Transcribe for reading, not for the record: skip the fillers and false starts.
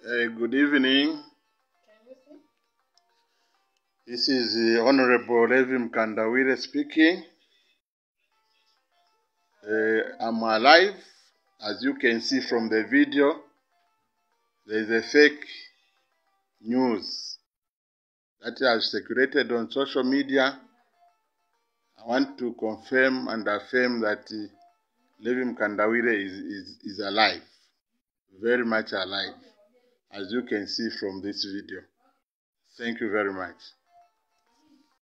Good evening. This is the Honorable Levy Mkandawire speaking. I'm alive. As you can see from the video, there is a fake news that has circulated on social media. I want to confirm and affirm that Levy Mkandawire is alive, very much alive, as you can see from this video. Thank you very much.